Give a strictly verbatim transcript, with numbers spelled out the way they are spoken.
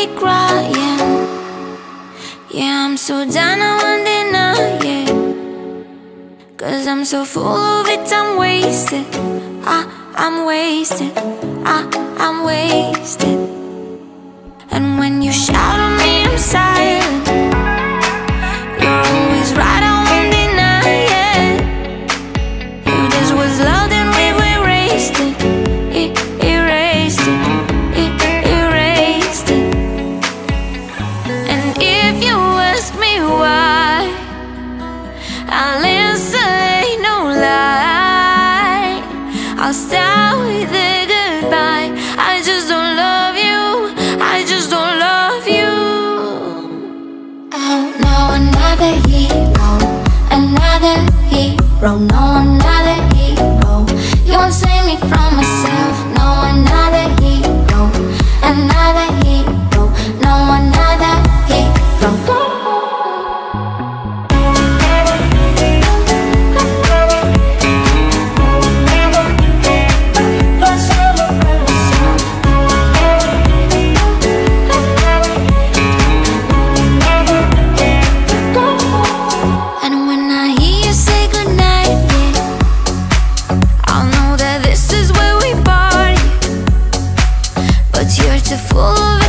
be crying. Yeah, I'm so down, I won't deny it. Cause I'm so full of it, I'm wasted. I, I'm wasted. I, I'm wasted. And when you shout at me, I'm silent. You're always right, I won't deny it. You just was loved and we've erased it. E erased it. E erased it. And if you ask me why, I'll answer, ain't no lie. I'll start with a goodbye. I just don't love you. I just don't love you. Oh no, another hero, another hero, no, another hero. You won't save me from myself. No, another hero, another hero, no, another hero. You're too full of